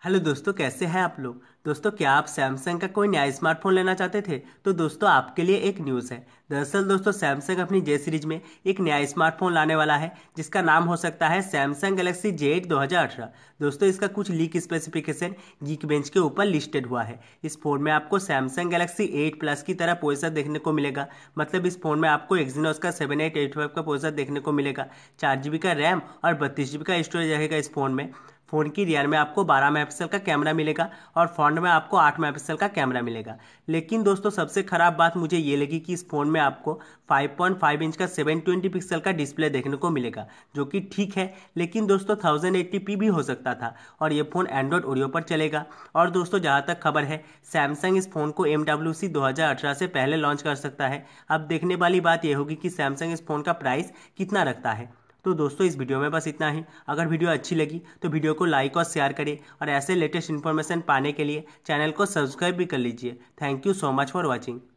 Hello दोस्तों, कैसे हैं आप लोग। दोस्तों, क्या आप सैमसंग का कोई नया स्मार्टफोन लेना चाहते थे? तो दोस्तों, आपके लिए एक न्यूज़ है। दरअसल दोस्तों, सैमसंग अपनी जे सीरीज में एक नया स्मार्टफोन लाने वाला है जिसका नाम हो सकता है सैमसंग गैलेक्सी J8 2018। दोस्तों, इसका कुछ लीक स्पेसिफिकेशन गीक बेंच के ऊपर लिस्टेड हुआ है। इस फोन में आपको सैमसंग गैलेक्सी 8 प्लस की तरह प्रोसेसर देखने को मिलेगा। मतलब इस फोन में आपको एक्जीनोस का 7885 का प्रोसेसर देखने को मिलेगा। 4 GB का रैम और 32 GB का स्टोरेज रहेगा इस फोन में। फ़ोन की रियर में आपको 12 मेगापिक्सल का कैमरा मिलेगा और फ्रंट में आपको 8 मेगापिक्सल का कैमरा मिलेगा। लेकिन दोस्तों, सबसे ख़राब बात मुझे ये लगी कि इस फ़ोन में आपको 5.5 इंच का 720 पिक्सल का डिस्प्ले देखने को मिलेगा, जो कि ठीक है। लेकिन दोस्तों, 1080p भी हो सकता था और ये फ़ोन एंड्रॉयड ओरियो पर चलेगा। और दोस्तों, जहाँ तक खबर है, सैमसंग इस फ़ोन को MWC 2018 से पहले लॉन्च कर सकता है। अब देखने वाली बात यह होगी कि सैमसंग इस फ़ोन का प्राइस कितना रखता है। तो दोस्तों, इस वीडियो में बस इतना ही। अगर वीडियो अच्छी लगी तो वीडियो को लाइक और शेयर करें और ऐसे लेटेस्ट इन्फॉर्मेशन पाने के लिए चैनल को सब्सक्राइब भी कर लीजिए। Thank you so much for watching.